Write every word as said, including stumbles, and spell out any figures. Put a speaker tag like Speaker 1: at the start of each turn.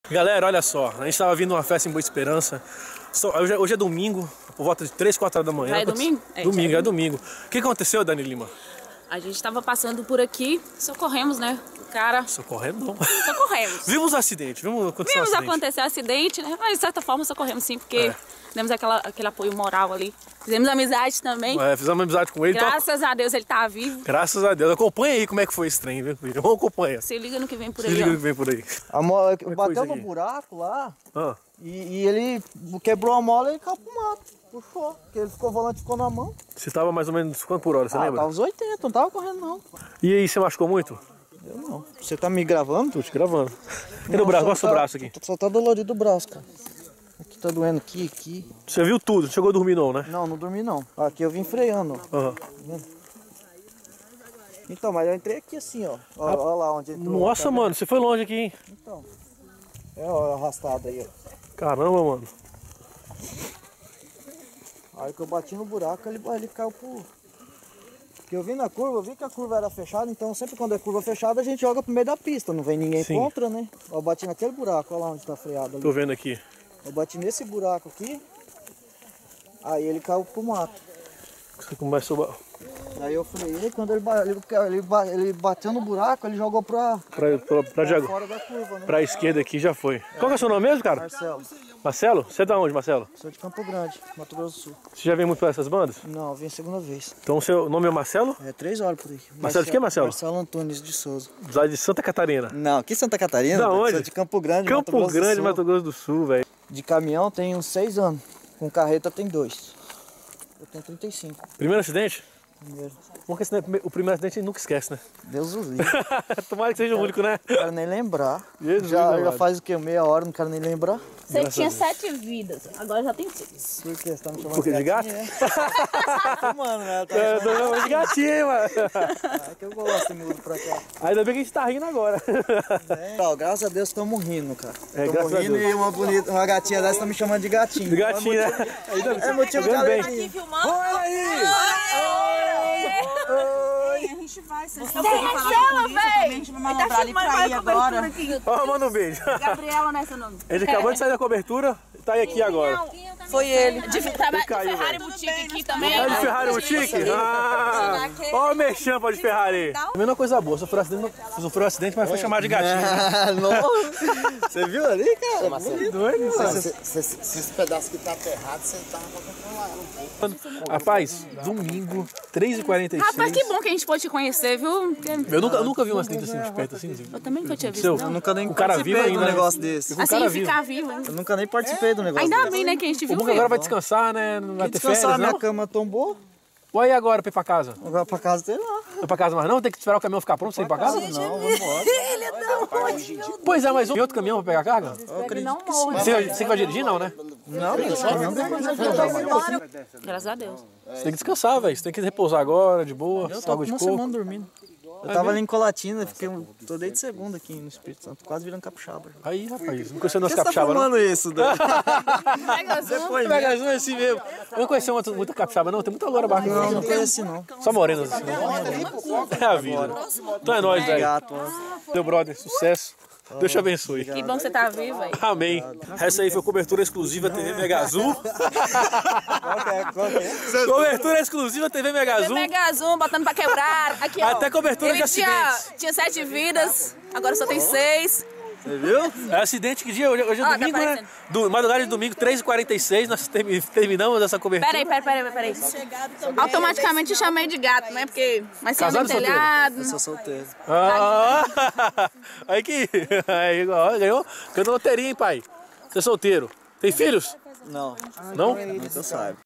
Speaker 1: Galera, olha só, a gente tava vindo uma festa em Boa Esperança. Hoje é, hoje é domingo, por volta de três, quatro horas da manhã.
Speaker 2: Já é domingo?
Speaker 1: É, domingo, é, é domingo. O que aconteceu, Dani Lima?
Speaker 2: A gente tava passando por aqui, socorremos, né? O cara...
Speaker 1: Socorremos não.
Speaker 2: Socorremos.
Speaker 1: Vimos o acidente, vimos acontecer
Speaker 2: Vimos
Speaker 1: um acidente.
Speaker 2: acontecer acidente, né? Mas de certa forma socorremos sim, porque
Speaker 1: É.
Speaker 2: demos aquela, aquele apoio moral ali. Fizemos amizade também.
Speaker 1: É, fizemos amizade com ele.
Speaker 2: Graças
Speaker 1: então...
Speaker 2: a Deus ele tá vivo.
Speaker 1: Graças a Deus. Acompanha aí como é que foi esse trem, viu? Vamos acompanhar.
Speaker 2: Se liga no que vem por
Speaker 1: Se
Speaker 2: aí,
Speaker 1: liga
Speaker 2: ó.
Speaker 1: no que vem por aí.
Speaker 3: A mola
Speaker 1: Como é
Speaker 3: bateu
Speaker 1: coisa
Speaker 3: no
Speaker 1: aqui?
Speaker 3: buraco lá
Speaker 1: Ah.
Speaker 3: e, e ele quebrou a mola e ele caiu pro mato. Puxou, porque ele ficou, o volante ficou na mão.
Speaker 1: Você tava mais ou menos quanto por hora, você
Speaker 3: ah,
Speaker 1: lembra?
Speaker 3: tava uns oitenta, não tava correndo não.
Speaker 1: E aí, você machucou muito?
Speaker 3: Eu não. Você tá me gravando?
Speaker 1: Tô te gravando. E no
Speaker 3: Não,
Speaker 1: braço?
Speaker 3: só
Speaker 1: Mostra o
Speaker 3: tá-
Speaker 1: braço aqui.
Speaker 3: Só tá dolorido o braço, cara. Aqui tá doendo, aqui, aqui.
Speaker 1: Você viu tudo, não chegou a dormir não, né?
Speaker 3: Não, não dormi não. Aqui eu vim freando, ó.
Speaker 1: Aham.
Speaker 3: Tá vendo? Então, mas eu entrei aqui assim, ó. Ó, ó lá onde entrou.
Speaker 1: Nossa,
Speaker 3: tá vendo?
Speaker 1: mano, você foi longe aqui, hein?
Speaker 3: Então. É, ó, arrastado aí, ó.
Speaker 1: Caramba, mano.
Speaker 3: Aí que eu bati no buraco, ele, ele caiu pro... Porque eu vim na curva, eu vi que a curva era fechada, então sempre quando é curva fechada a gente joga pro meio da pista, não vem ninguém
Speaker 1: Sim.
Speaker 3: contra, né? Eu bati naquele buraco, olha lá onde tá freado ali.
Speaker 1: Tô vendo aqui.
Speaker 3: Eu bati nesse buraco aqui, aí ele caiu pro mato.
Speaker 1: Você começou
Speaker 3: Aí eu freiei, quando ele, ba- ele, ele, ba- ele bateu no buraco, ele jogou pra,
Speaker 1: pra, pra, pra, diago-
Speaker 3: fora da curva, né?
Speaker 1: pra esquerda aqui, já foi. Qual que é o seu nome mesmo, cara?
Speaker 3: Marcelo,
Speaker 1: Marcelo? Você é da onde, Marcelo?
Speaker 3: sou de Campo Grande, Mato Grosso do Sul.
Speaker 1: Você já veio muito pra essas bandas?
Speaker 3: Não, eu vim a segunda vez.
Speaker 1: Então o seu nome é Marcelo?
Speaker 3: É três horas por aí.
Speaker 1: Marcelo de quê, Marcelo?
Speaker 3: Marcelo Antunes de Souza.
Speaker 1: Lá de Santa Catarina.
Speaker 3: Não, aqui em Santa Catarina.
Speaker 1: Da onde?
Speaker 3: Sou de Campo Grande, Mato
Speaker 1: Campo
Speaker 3: Grosso do
Speaker 1: Grande,
Speaker 3: Sul.
Speaker 1: Mato Grosso do Sul, velho.
Speaker 3: De caminhão tem uns seis anos. Com carreta tem dois. Eu tenho trinta e cinco.
Speaker 1: Primeiro acidente?
Speaker 3: Primeiro.
Speaker 1: Bom que esse, né, o primeiro acidente a gente nunca esquece, né?
Speaker 3: Deus o livre.
Speaker 1: Tomara que seja o único, né?
Speaker 3: Não quero nem lembrar.
Speaker 1: Jesus
Speaker 3: já,
Speaker 1: amado.
Speaker 3: já faz o quê? Meia hora, não quero nem lembrar.
Speaker 2: Você
Speaker 1: Graças
Speaker 2: tinha
Speaker 1: a Deus.
Speaker 2: sete vidas, agora já tem seis.
Speaker 3: Por que você tá me chamando
Speaker 1: Porque de gato?
Speaker 3: Mano, né? Tá
Speaker 1: É, tô chamando de gatinho, hein, mano.
Speaker 3: é que eu gosto de mudo pra cá.
Speaker 1: Ainda bem que a gente tá rindo agora.
Speaker 3: É. Ó, graças a Deus estamos rindo, cara.
Speaker 1: É,
Speaker 3: Tamo
Speaker 1: graças a
Speaker 3: rindo
Speaker 1: Deus.
Speaker 3: e uma, bonita, uma gatinha dessa tá me chamando de gatinho.
Speaker 1: De gatinho, né?
Speaker 3: É motivo de
Speaker 1: Tudo bem.
Speaker 3: alegria.
Speaker 2: filmando?
Speaker 1: Olha aí!
Speaker 4: A gente vai, vocês
Speaker 2: Tem Marcelo, véi!
Speaker 4: vai mandar ali pra ir agora.
Speaker 1: Ó, manda um beijo.
Speaker 2: Gabriela, né, seu nome?
Speaker 1: A gente acabou de sair da cobertura e tá aí aqui agora.
Speaker 4: Foi ele.
Speaker 2: De trabalho de
Speaker 1: caiu,
Speaker 2: Ferrari
Speaker 1: velho.
Speaker 2: Boutique aqui também.
Speaker 1: É de Ferrari Boutique? Ah! Ó o mexão pra de Ferrari. Também uma coisa boa, sofreu um acidente, sofreu um acidente, mas foi chamado de gatinho.
Speaker 3: Ah, não. Você viu ali, cara? Bonito.
Speaker 1: Doido, mano.
Speaker 5: Se, se, se esse pedaço que tá aterrado, você tava pra controlar um pouco.
Speaker 1: Rapaz, domingo, três e quarenta e seis.
Speaker 2: Rapaz, que bom que a gente pôde te conhecer, viu? Porque
Speaker 1: Eu nunca, eu nunca vi um acidente assim de perto, assim.
Speaker 2: eu também nunca tinha visto,
Speaker 1: Seu,
Speaker 2: não.
Speaker 3: Eu nunca nem
Speaker 1: o cara
Speaker 3: participei
Speaker 1: vivo
Speaker 3: de um
Speaker 1: ainda, né?
Speaker 3: negócio desse.
Speaker 1: O cara
Speaker 2: Assim,
Speaker 1: vivo.
Speaker 2: ficar vivo, hein?
Speaker 3: Eu nunca nem participei do negócio
Speaker 2: Ainda
Speaker 3: desse.
Speaker 2: bem, né, que a gente
Speaker 1: O
Speaker 2: viu
Speaker 1: bom que agora
Speaker 2: vivo.
Speaker 1: vai descansar, né? Não vai ter
Speaker 3: Descansar,
Speaker 1: férias,
Speaker 3: minha
Speaker 1: não?
Speaker 3: cama tombou.
Speaker 1: Vai agora pra ir pra casa.
Speaker 3: Agora pra casa dele lá.
Speaker 1: Vai pra casa mais não? Tem que esperar o caminhão ficar pronto pra você ir pra casa?
Speaker 3: Não, vambora.
Speaker 1: Pois é, mas tem outro caminhão pra pegar a carga?
Speaker 3: Eu acredito
Speaker 2: Não
Speaker 3: que
Speaker 2: morre.
Speaker 1: Você, você que vai dirigir, não, né?
Speaker 3: não, mas caminhão depois eu vou.
Speaker 2: Graças a Deus.
Speaker 1: Você tem que descansar, velho. Você tem que repousar agora, de boa,
Speaker 3: Eu
Speaker 1: água
Speaker 3: tava
Speaker 1: de
Speaker 3: uma
Speaker 1: coco.
Speaker 3: semana dormindo. Eu tava ali em Colatina, fiquei, um- tô desde segunda aqui no Espírito Santo, quase virando capixaba.
Speaker 1: Aí, rapaz, não conheceu
Speaker 3: Por
Speaker 1: nosso
Speaker 3: que você tá
Speaker 1: capixaba, não?
Speaker 3: filmando isso, Dan?
Speaker 1: Depois pega zoom assim mesmo. Eu não conheci muito, muito capixaba, não. Tem muita loura bacana.
Speaker 3: Não, não conheci não.
Speaker 1: Só morenas assim. É a vida. Então é nóis, velho.
Speaker 3: Gato, ó.
Speaker 1: Meu brother, sucesso. Deus te abençoe.
Speaker 2: Que bom que você tá vivo, velho.
Speaker 1: Amém. Essa aí foi cobertura exclusiva T V Mega Azul.
Speaker 3: Qual que é? Qual que é?
Speaker 1: Cobertura exclusiva T V Mega Azul.
Speaker 2: Mega Zoom, botando pra quebrar. Aqui, ó.
Speaker 1: Até cobertura
Speaker 2: Ele
Speaker 1: de
Speaker 2: tinha,
Speaker 1: acidentes.
Speaker 2: tinha sete vidas, agora só tem seis.
Speaker 3: Você viu?
Speaker 1: É acidente que dia? Hoje, hoje é
Speaker 2: Ó, tá
Speaker 1: domingo, né?
Speaker 2: aparecendo.
Speaker 1: Do, madrugada de domingo, três e quarenta e seis, nós termi- terminamos essa cobertura.
Speaker 2: Peraí, peraí, peraí, peraí. Automaticamente eu chamei de gato, né? Porque mais cima
Speaker 1: Casado
Speaker 2: do
Speaker 1: ou solteiro?
Speaker 2: telhado.
Speaker 3: Eu sou solteiro.
Speaker 1: Ah, aí que. Aí, ó, ganhou. Ganhou loteria, hein, pai? Você é solteiro. Tem filhos?
Speaker 3: Não,
Speaker 1: Não?
Speaker 3: não que eu saiba.